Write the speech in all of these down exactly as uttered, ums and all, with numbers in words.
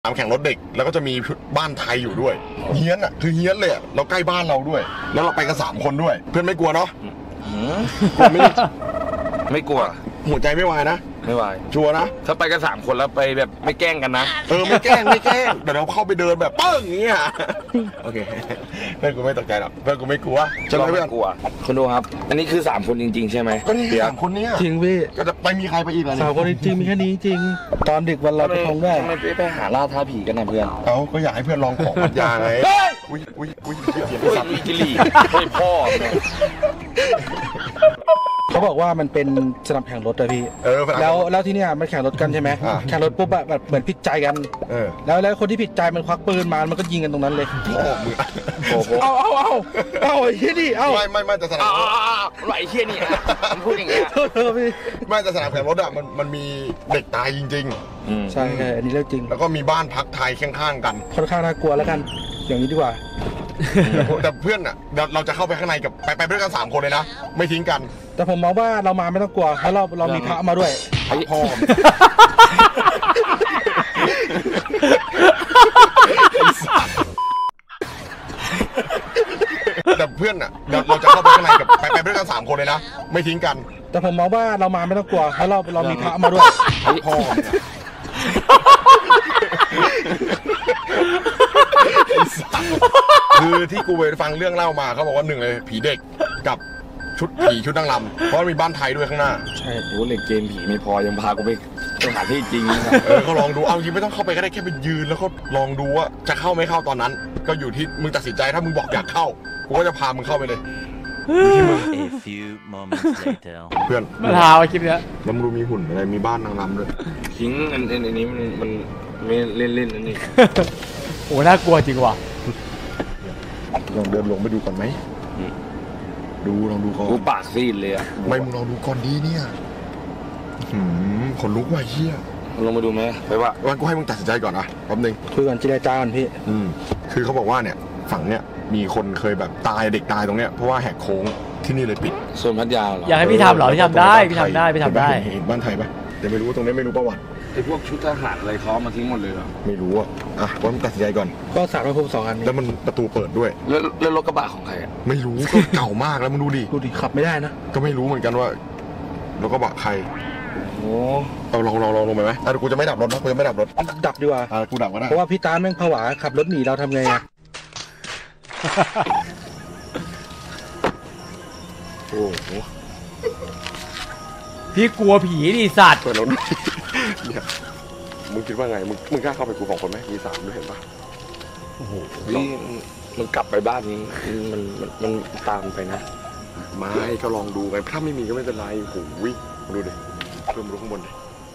สนามแข่งรถเด็กแล้วก็จะมีบ้านไทยอยู่ด้วยเฮี้ยนอ่ะคือเฮี้ยนเลยเราใกล้บ้านเราด้วยแล้วเราไปกันสามคนด้วยเพื่อนไม่กลัวเนาะกลัวไหมไม่กลัวหัวใจไม่วายนะไม่วายชัวร์นะถ้าไปกันสามคนแล้วไปแบบไม่แกล้งกันนะเออไม่แกล้งไม่แกล้งเดี๋ยวเราเข้าไปเดินแบบเปิ้งอย่างเงี้ยโอเคเพื่อนกูไม่ตกใจหรอกเพื่อนกูไม่กลัวจะไม่กลัวคุณดูครับอันนี้คือสามคนจริงๆใช่ไหมก็นี่สามคนนี้จริงพี่ก็จะไปมีใครไปอีกล่ะสามคนจริงมีแค่นี้จริงตอนดึกวันลอยกระทงได้ทำไมไปหาล่าท้าผีกันนะเพื่อนเอ้าก็อยากให้เพื่อนลองของมันยาไงอุ้ยอุ้ยอุ้ยเสียงสัตว์กิลี่ให้พ่อเขาบอกว่ามันเป็นสนามแข่งรถอะพี่แล้วแล้วที่เนี้ยมันแข่งรถกันใช่ไหมแข่งรถปุ๊บแบบเหมือนผิดใจกันแล้วแล้วคนที่ผิดใจมันควักปืนมามันก็ยิงกันตรงนั้นเลยเอาเอาเอาเอาไอ้เหี้ยนี่เอาไม่ไม่ไม่แต่สนามไหลเหี้ยนี่มันพูดอย่างเงี้ยไม่แต่สนามแข่งรถอะมันมันมีเด็กตายจริงๆใช่ใช่อันนี้เรื่องจริงแล้วก็มีบ้านพักไทยข้างๆกันค่อนข้างน่ากลัวแล้วกันอย่างนี้ดีกว่าแต่เพื่อนอ่ะเราจะเข้าไปข้างในกับไปไปด้วยกันสามคนเลยนะไม่ทิ้งกันแต่ผมมองว่าเรามาไม่ต้องกลัวเพราะเราเรามีพระมาด้วยพ่อแต่เพื่อนอ่ะเราจะเข้าไปข้างในกับไปไปด้วยกันสามคนเลยนะไม่ทิ้งกันแต่ผมมองว่าเรามาไม่ต้องกลัวเพราะเราเรามีพระมาด้วยพ่อคือที่กูไปฟังเรื่องเล่ามาเขาบอกว่าหนึ่งเลยผีเด็กกับชุดผีชุดนางรำเพราะมีบ้านไทยด้วยข้างหน้าใช่โอ้เล่นเกมผีไม่พอยังพากูไปสถานที่จริงเออเขาลองดูเอาจริงไม่ต้องเข้าไปก็ได้แค่ไปยืนแล้วก็ลองดูว่าจะเข้าไม่เข้าตอนนั้นก็อยู่ที่มึงตัดสินใจถ้ามึงบอกอยากเข้ากูก็จะพามึงเข้าไปเลยเพื่อนมาลาไอ้คลิปเนี้ยแล้วมึงดูมีหุ่นอะไรมีบ้านนางรำด้วยทิ้งอันอันนี้มันมันไม่เล่นเล่นอันนี้โอ้น่ากลัวจริงว่ะลองเดินลงไปดูก่อนไหมดูลองดูก่อนกูปากซีดเลยอะไม่มึงลองดูก่อนดีเนี่ยขนลุกว่ะเฮียลงมาดูไหมไปว่าวันกูให้มึงตัดสินใจก่อนนะแป๊บนึงคุยก่อนเจรจาก่อนพี่อืมคือเขาบอกว่าเนี่ยฝั่งเนี้ยมีคนเคยแบบตายเด็กตายตรงเนี้ยเพราะว่าแหกโค้งที่นี่เลยปิดส่วนพัทยาเหรออยากให้พี่ทำเหรอพี่ทำได้พี่ทำได้พี่ทำได้เห็นบ้านไทยปะแต่ไม่รู้ตรงนี้ไม่รู้ประวัติไอ้พวกชุดทหารอะไรเขามาทิ้งหมดเลยเหรอไม่รู้อ่ะอ่ะว่ามึงตัดสินใจก่อนก็สารพระภูมิสองอันแล้วมันประตูเปิดด้วยแล้วแล้วรถกระบะของใครอ่ะไม่รู้ก็เก่ามากแล้วมึงดูดิดูดิขับไม่ได้นะก็ไม่รู้เหมือนกันว่ารถกระบะใครโอ้เอาลองลองลองลงไปไหมอ่ะกูจะไม่ดับรถนะกูจะไม่ดับรถดับดีกว่าอ่ะกูดับก็ได้เพราะว่าพี่ตาแม่งผวาขับรถหนีเราทำไงอ่ะโอ้โหพี่กลัวผีดิสัตว์เปิดรถเนี่ยมึงคิดว่าไงมึงมึงกล้าเข้าไปกูสองคนไหมมีสามด้วยเห็นปะโอ้โหนี่มันกลับไปบ้านนี้มันมันมันตามไปนะไม่ก็ลองดูไงถ้าไม่มีก็ไม่เป็นไรโอ้โหดูดิเพิ่มดูข้างบนดิ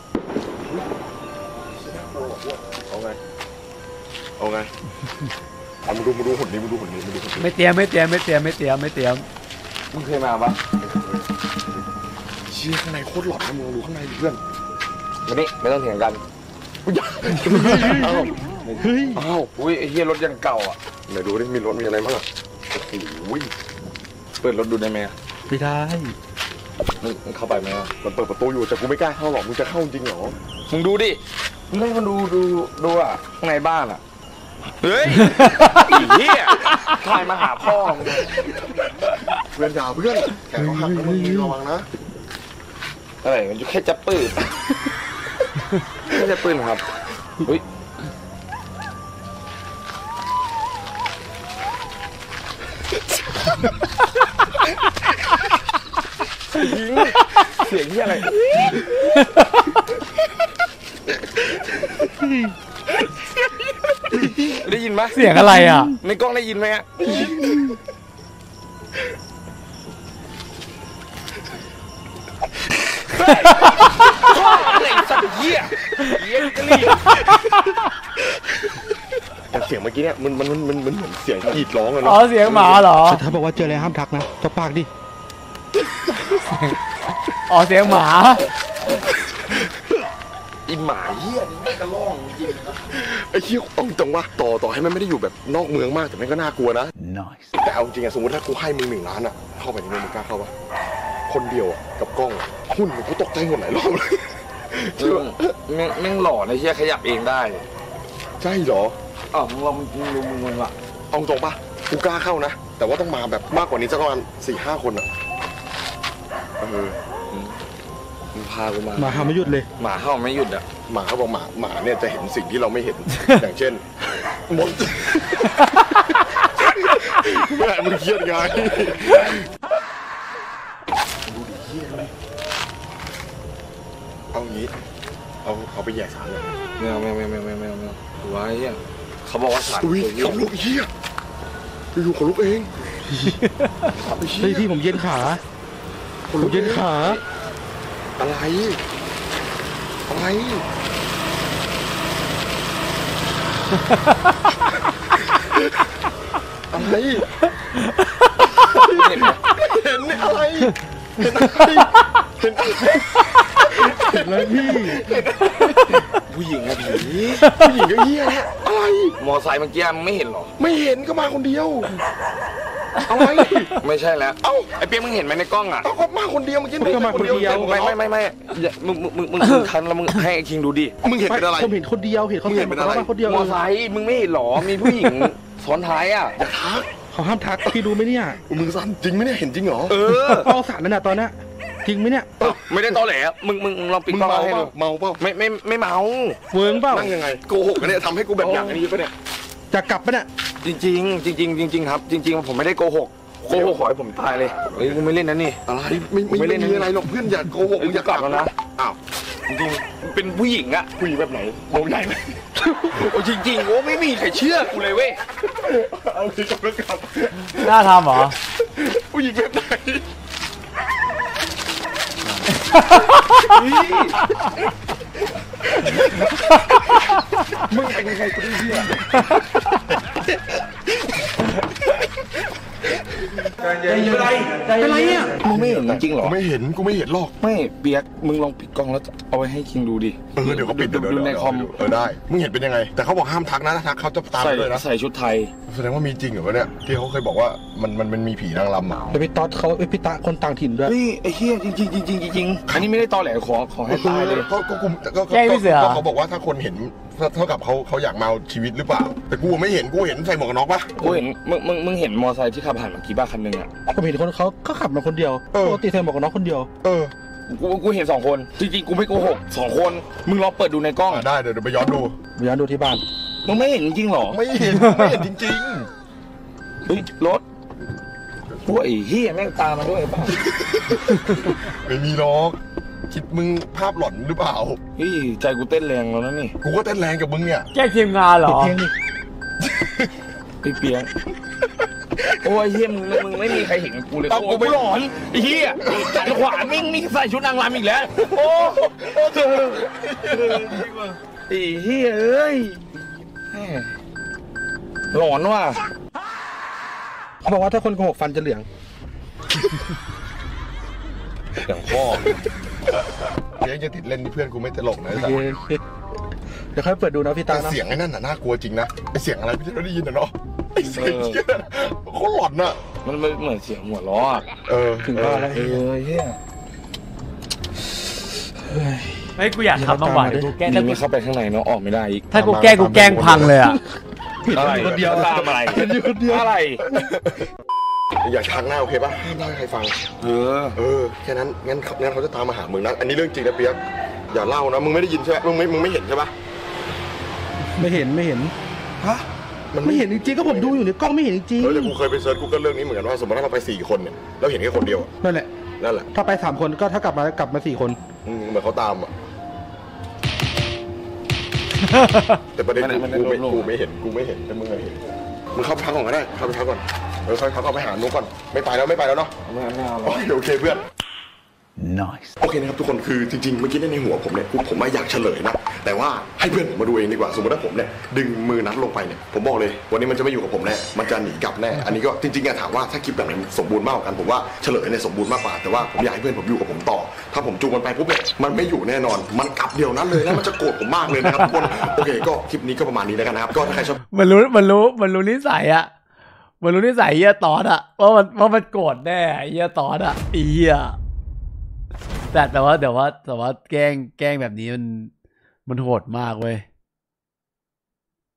เอาไงเอาไงเอามาดูมาดูหุ่นนี้มาดูหุ่นนี้มาดูหุ่นนี้ไม่เตรียมไม่เตรียมไม่เตรียมไม่เตรียมไม่เตรียมมึงเคยมาปะเชี่ยข้างในโคตรหลอนนะมึงดูข้างในเพื่อนมานี่ไม่ต้องเถียงกันอ้าวเฮ้ยอ้าวอุ้ยไอ้เหี้ยรถยังเก่าอ่ะไหนดูดิมีรถมีอะไรบ้างอ่ะโอ้โหเปิดรถดูได้ไหมไม่ได้มึงเข้าไปไหมมันเปิดประตูอยู่แต่กูไม่กล้าเข้าหรอกมึงจะเข้าจริงเหรอมึงดูดิมึงให้มันดูดูดูอ่ะข้างในบ้านอ่ะเฮ้ยไอ้เหี้ยใครมาหาพ่อเพื่อนยาวเพื่อนแขนเขาหักนะมึงระวังนะอะไรมันอยู่แค่จับปืนแค่จับปืนครับเฮ้ยเสียงที่อะไรได้ยินไหมเสียงอะไรอ่ะในกล้องได้ยินไหมฮะอะไรสัตว์เหี้ยเหี้ยกะลี่แต่เสียงเมื่อกี้เนี่ยมันมันมันมันเหมือนเสียงกรีดร้องเลยนะอ๋อเสียงหมาเหรอถ้าบอกว่าเจออะไรห้ามทักนะจะปากดิอ๋อเสียงหมาอีหมาเหี้ยนี่กระล่องจริงไอ้เหี้ยเอาตรงว่าต่อต่อให้มันไม่ได้อยู่แบบนอกเมืองมากแต่มันก็น่ากลัวนะแต่เอาจริงอะสมมติถ้ากูให้มึงหนึ่งล้านอะเข้าไปในเมืองมึงกล้าเข้าปะคนเดียวกับกล้องหุ่นกูตกใจหมดหลายรอบเลยแม่งแม่งหล่อในเชี่ยขยับเองได้ใช่เหรออ้าวมึงลองมึงดูมึงมึงละเอาตรงปะกูกล้าเข้านะแต่ว่าต้องมาแบบมากกว่านี้สักประมาณสี่ห้าคนอะเออมึงพากูมาหมาหาไม่หยุดเลยหมาเข้าไม่หยุดอ่ะหมาเขาบอกหมาหมาเนี่ยจะเห็นสิ่งที่เราไม่เห็น อย่างเช่นมดแม่มึงเครียดไงดูดิเฮียเลยเอางี้เอาเอาไปแย่สารเลยไม่เอาไม่เอาไม่เอาไม่เอาไม่เอาไม่เอาดูไว้เฮียเขาบอกว่าสัตว์อุ้ยขนลุกเฮียอยู่ขนลุกเองเฮ้ยพี่ผมเย็นขาผมเย็นขาอะไรอะไรอะไรเห็นเห็นอะไรเห็นอะไรเห็นอะไรเห็นแล้วพี่ผู้หญิงอะผีผู้หญิงก็เฮียแล้วอะไรมอไซค์เมื่อกี้มึงไม่เห็นหรอไม่เห็นก็มาคนเดียวอะไรไม่ใช่แล้วเอ้าไอเปียกมึงเห็นไหมในกล้องอ่ะเอาก็มาคนเดียวเมื่อกี้ก็มาคนเดียวไม่ไม่ไม่ไม่อย่ามึงมึงมึงมึงมึงทันแล้วมึงให้ไอ้คิงดูดิมึงเห็นเป็นอะไรผมเห็นคนเดียวเห็นเขามึงเห็นเป็นอะไรมาคนเดียวมอไซค์มึงไม่เห็นหรอมีผู้หญิงซ้อนท้ายอ่ะอย่าทักเขาห้ามทักพี่ดูไหมเนี่ยมึงสั้นจริงไหมเนี่ยเห็นจริงเหรอเออเอาสารนั่นน่ะตอนนี้จริงไหมเนี่ยไม่ได้ตอแหลมึงมึงมึงลองปิดมึงกล้องเมาให้เปดูล่าเมาเปล่าไม่ไม่ไม่เมาเวิร์งเปล่านั่งยังไงโกหกกันเนี่ยทำให้กูแบบอย่างนี้ปะเนี่ยจะกลับปะเนี่ยจริงจริงจริงจริงจริงๆครับ จริง ๆ ผมไม่ได้โกหกโกหกขอให้ผมตายเลยเฮ้ยกูไม่เล่นนะนี่อะไรไม่ไม่ไม่ไม่เล่นมีอะไรหรอกเพื่อนอย่าโกหกมึงอย่ากลับแล้วนะอ้าวจริงๆเป็นผู้หญิงอะผู้หญิงแบบไหนโมใหญ่ไหมโอ้จริงๆโอ้ไม่มีใครเชื่อกูเลยเว้ยเอาที่กลับแล้วกลับน่าทำเหรอผู้หญิงแบบไหนมึงเป็นใครกูไม่เชื่อเป็นไรเนี่ยมึงไม่เห็นจริงๆเหรอกูไม่เห็นกูไม่เห็นหรอกไม่เบียกมึงลองปิดกล้องแล้วเอาไว้ให้คิงดูดิเออเดี๋ยวเขาปิดเดี๋ยวดูเดี๋ยวในคอมเออได้มึงเห็นเป็นยังไง แต่เขาบอกห้ามทักนะถ้าทักเขาจะตามใส่ไปด้วยนะใส่ชุดไทยแสดงว่ามีจริงเหรอวะเนี่ยที่เขาเคยบอกว่ามันมันมันมีผีนางรำอ่ะแต่พี่ต๊อดเขาเอ้ยพี่ตะคนต่างถิ่นด้วยเฮ้ยไอ้เหี้ยจริงจริงจริงจริงๆอันนี้ไม่ได้ตอแหลขอขอให้ตายเลยก็ก็กูก็แกล้งพี่เสือก็เขาบอกว่าถ้าคนเห็นเท่ากับเขาเขาอยากมาเอาชีวิตหรือเปล่า แต่กูไม่เห็นกูเห็นใส่หมวกกันน็อกปะกูเห็นมึงมึงมึงเห็นมอไซค์ที่ขับผ่านเมื่อกี้บ้าคันหนึงอ่ะผมเห็นคนเขาก็ขับมาคนเดียวปกติใส่หมวกกันน็อกคนเดียวเออกูกูเห็นสองคนจริงๆกูไม่โกหกสองคนมึงลองเปิดดูในกล้องอ่ะได้เดี๋ยวเดี๋ยวไปย้อนดูย้อนดูที่บ้านมึงไม่เห็นจริงๆหรอไม่เห็นไม่เห็นจริงเฮ้ยรถพวกไอ้เหี้ยแม่งตามมาด้วยป่ะๆ ไม่มีหรอกคิดมึงภาพหลอนหรือเปล่าเฮ้ยใจกูเต้นแรงแล้วนะนี่กูก็เต้นแรงกับมึงเนี่ยแก้ทีมงานเหรปิดอเพลงดิไอ้เปียกโอ้ยเฮียมึงมึงไม่มีใครเห็นกูเลยเอาโอ้กูไม่หลอนไอ้เฮียจันขวามิ่งมีใส่ชุดนางรำอีกแล้วโอ้โอ้เธอไอ้เฮียเอ้ยแม่หลอนว่ะเขาบอกว่าถ้าคนโกหกฟันจะเหลืองอย่างพ่อเดี๋ยวจะติดเล่นที่เพื่อนกูไม่ตลกนะโอแต่เคเดี๋ยวค่อยเปิดดูนะพี่ตาแต่นะเสียงไอ้นั่นน่ะน่ากลัวจริงนะไอเสียงอะไรพี่เราได้ยินนะเนาะไอเสียงเชี่ยน่ะโคตรหลอนน่ะมันเหมือนเสียงหัวล้ออะเออถึงว่าแล้วเออเฮียเฮ้ยกูอยากทำบ้างว่ะเดี๋ยวกูแกล้งนี่ถ้ากูไม่เข้าไปข้างในเนาะออกไม่ได้อีกถ้ากูแกล้งกูแกล้งพังเลยอ่ะอะไรคนเดียวตามอะไรเห็นอยู่คนเดียวอะไรอย่าชักหน้าโอเคป่ะห้ามเล่าให้ใครฟังเออเออแค่นั้นงั้นงั้นเขาจะตามมาหามึงนะอันนี้เรื่องจริงนะเปียกอย่าเล่านะมึงไม่ได้ยินใช่ไหมมึงไม่มึงไม่เห็นใช่ปะไม่เห็นไม่เห็นฮะมันไม่เห็นจริงๆก็ผมดูอยู่ในกล้องไม่เห็นจริงเออแต่กูเคยไปเซิร์ชกูเกิลเรื่องนี้เหมือนกันว่าสมมติถ้าเราไปสี่คนเนี่ยแล้วเห็นแค่คนเดียวอะนั่นแหละนั่นแหละถ้าไปสามคนก็ถ้ากลับมากลับมาสี่คนอืมเหมือนเขาตามอ่ะแต่ประเด็นมันกูมันกูไม่โล่งๆกูไม่เห็นกูไม่เห็นแต่มึงอะเห็นมึงเข้าไปพักก่อนก็ได้เข้าไปพักก่อนเออเข้าไปพักก่อนไปหานุกก่อนไม่ไปแล้วไม่ไปแล้วเนาะไม่เอาไม่เอาหรอกโอเคโอเคเพื่อน nice โอเคนะครับทุกคนคือจริงๆเมื่อกี้ในหัวผมเนี่ยผมไม่อยากเฉลยนะแต่ว่าให้เพื่อนผมมาดูเองดีกว่าสมมติว่าผมเนี่ยดึงมือนัดลงไปเนี่ยผมบอกเลยวันนี้มันจะไม่อยู่กับผมแน่มันจะหนีกลับแน่อันนี้ก็จริงๆอะถามว่าถ้าคลิปแบบไหนสมบูรณ์มากกว่ากันผมว่าเฉลยเนี่ยสมบูรณ์มากกว่าแต่ว่าผมอยากให้เพื่อนผมอยู่กับผมต่อ ถ้าผมจูงมันไปปุ๊บเนี่ยมันไม่อยู่แน่นอน มันกลับเดียวนั้นเลยแล้วมันจะโกรธผมมากเลยนะครับทุกคนโอเคก็คลิปนี้ก็ประมาณนี้แล้วกันนะครับก็ถ้าใครชอบมันรู้มันรู้มันรู้นิสัยอ่ะมันรู้นิสัยเฮียตอดอ่ะว่ามันว่ามันโกรธแน่เฮียตอดอ่ะไอ้เฮียแต่แต่ว่าแต่ว่าแต่ว่าแกล้งแกล้งแบบนี้มันมันโหดมากเว้ย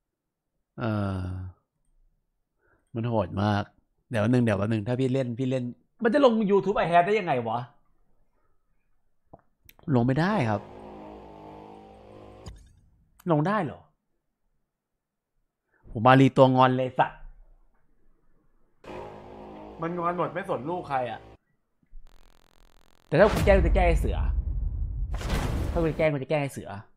เออมันโหดมากเดี๋ยวหนึ่งเดี๋ยววันหนึ่งถ้าพี่เล่นพี่เล่นมันจะลง YouTube ไอแฮดได้ยังไงวะลงไม่ได้ครับลงได้เหรอผมมารีตัวงอนเลยสัตว์มันงอนหมดไม่สนลูกใครอ่ะแต่ถ้าคุณแกล้งจะแกล้งไอ้เสือถ้าคุณแกล้งคุณจะแกล้งไอ้เสือ